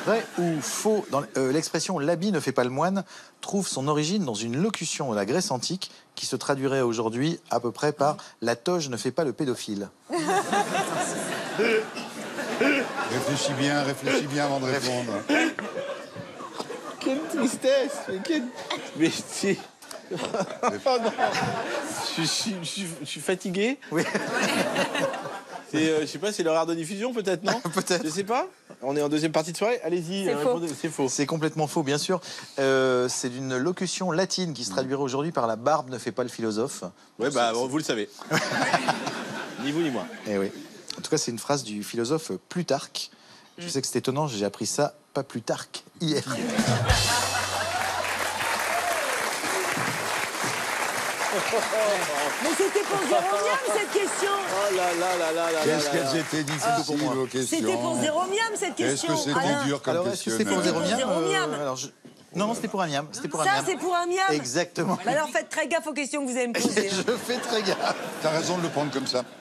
Vrai ou faux, l'expression l'habit ne fait pas le moine trouve son origine dans une locution de la Grèce antique qui se traduirait aujourd'hui à peu près par la toge ne fait pas le pédophile. Réfléchis bien avant de répondre. Quelle tristesse. Mais c'est... Oh non. Je suis fatigué. Oui. Je sais pas, c'est l'horaire de diffusion peut-être, non? Peut-être. Je sais pas. On est en deuxième partie de soirée. Allez-y, répondez. C'est faux. C'est complètement faux, bien sûr. C'est d'une locution latine qui se traduirait aujourd'hui par la barbe ne fait pas le philosophe. Ouais, bah vous le savez. Ni vous ni moi. Eh oui. En tout cas, c'est une phrase du philosophe Plutarque. Je sais que c'est étonnant, j'ai appris ça pas plus tard qu'hier. Mais c'était pour Zéromiam, cette question. Oh là là là là là. Qu'est-ce qu'elles étaient difficiles vos questions? C'était pour Zéromiam, cette question. Est-ce que c'était dur comme Alors, est-ce que question? c'était pour Zéromiam Zéromiam. Non, c'était pour un miam. C'était pour un Ça, miam. c'est pour un miam. Exactement. Bah alors faites très gaffe aux questions que vous allez me poser. Je fais très gaffe. T'as raison de le prendre comme ça.